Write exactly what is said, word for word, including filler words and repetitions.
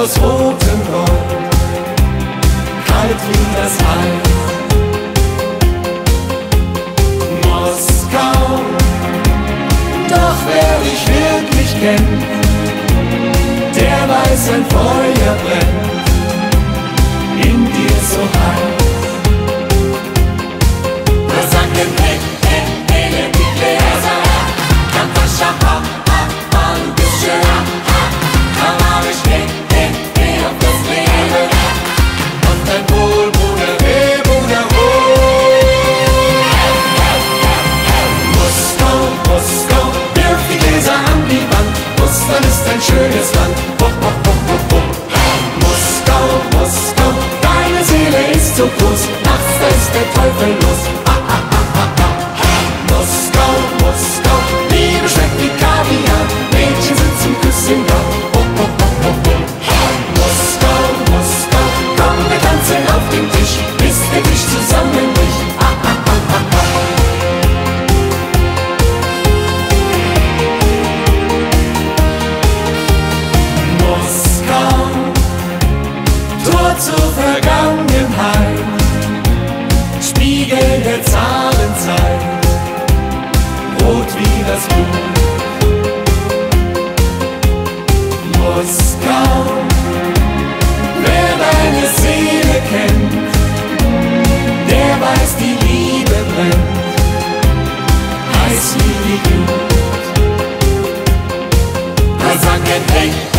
aus rotem Gold, kalt wie das Eis. Moskau, doch wer dich wirklich kennt, der weiß, ein Feuer brennt in dir so heiß. Hey, hey, hey, les petites lézards, quand t'as chapa, ah, ah, du bist schön, ah, ah, dann hab ich hey, hey, hey, auf das Leben und dein Wohl, Bruder, hey, Bruder, wohl. Moskau, Moskau, wirf die Gläser an die Wand, Russland ist ein schönes Land, ho, ho, ho, ho, ho. Moskau, Moskau, deine Seele ist so groß, nachts da ist der Teufel los. Moskau, Moskau, Liebe schmeckt wie Kaviar, Mädchen sind zum Küssen da. Oh, oh, oh, oh, oh. Moskau, Moskau, komm, wir tanzen auf dem Tisch, bis der Tisch zusammenbricht. Ah, ah, ah, ah, ah. Moskau, Tor zur Vergangenheit, Spiegel der Zahlenzeit, rot wie das Blut. Moskau, wer deine Seele kennt, der weiß, die Liebe brennt, heiß wie die Glut. Wir sagen hey,